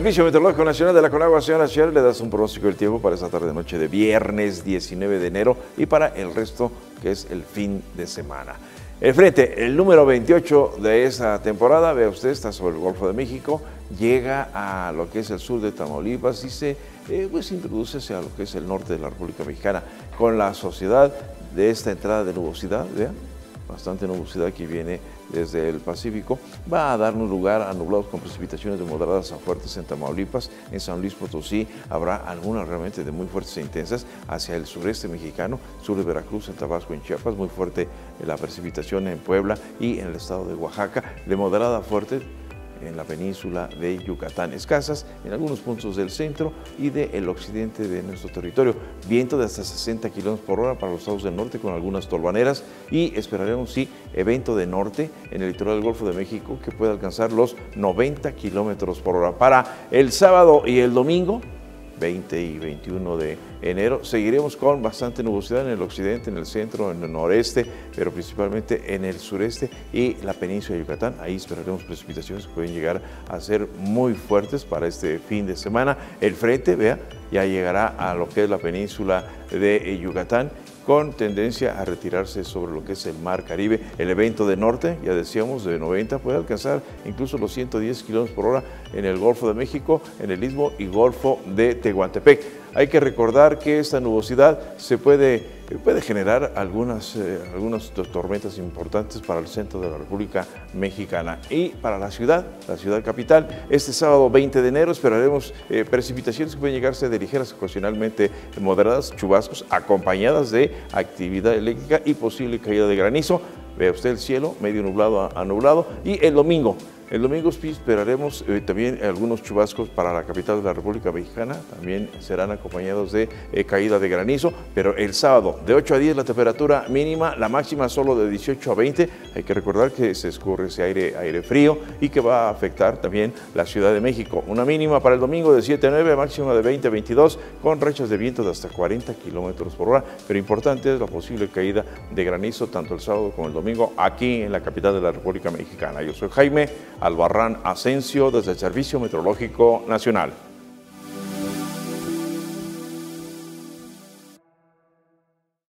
Servicio Meteorológico Nacional de la Conagua, señora Sher, le das un pronóstico del tiempo para esta tarde-noche de viernes 19 de enero y para el resto que es el fin de semana. El frente, el número 28 de esta temporada, vea usted, está sobre el Golfo de México, llega a lo que es el sur de Tamaulipas y se introduce hacia lo que es el norte de la República Mexicana, con la sociedad de esta entrada de nubosidad, vean, bastante nubosidad que viene desde el Pacífico, va a darnos lugar a nublados con precipitaciones de moderadas a fuertes en Tamaulipas. En San Luis Potosí habrá algunas realmente de muy fuertes e intensas hacia el sureste mexicano, sur de Veracruz, en Tabasco, en Chiapas, muy fuerte la precipitación en Puebla y en el estado de Oaxaca, de moderada a fuerte en la península de Yucatán, escasas en algunos puntos del centro y del occidente de nuestro territorio. Viento de hasta 60 kilómetros por hora para los estados del norte con algunas tolvaneras y esperaremos, sí, evento de norte en el litoral del Golfo de México que puede alcanzar los 90 kilómetros por hora. Para el sábado y el domingo, 20 y 21 de enero, seguiremos con bastante nubosidad en el occidente, en el centro, en el noreste, pero principalmente en el sureste y la península de Yucatán. Ahí esperaremos precipitaciones que pueden llegar a ser muy fuertes para este fin de semana. El frente, vea, ya llegará a lo que es la península de Yucatán, con tendencia a retirarse sobre lo que es el Mar Caribe. El evento de norte, ya decíamos, de 90, puede alcanzar incluso los 110 kilómetros por hora en el Golfo de México, en el Istmo y Golfo de Tehuantepec. Hay que recordar que esta nubosidad se puede generar algunas tormentas importantes para el centro de la República Mexicana y para la ciudad capital. Este sábado 20 de enero esperaremos precipitaciones que pueden llegarse de ligeras, ocasionalmente moderadas, chubascos, acompañadas de actividad eléctrica y posible caída de granizo. Vea usted el cielo medio nublado a nublado. Y el domingo esperaremos también algunos chubascos para la capital de la República Mexicana, también serán acompañados de caída de granizo, pero el sábado de 8 a 10 la temperatura mínima, la máxima solo de 18 a 20, hay que recordar que se escurre ese aire frío y que va a afectar también la Ciudad de México. Una mínima para el domingo de 7 a 9, máxima de 20 a 22, con rachas de viento de hasta 40 kilómetros por hora, pero importante es la posible caída de granizo tanto el sábado como el domingo aquí en la capital de la República Mexicana. Yo soy Jaime Albarrán Asensio desde el Servicio Meteorológico Nacional.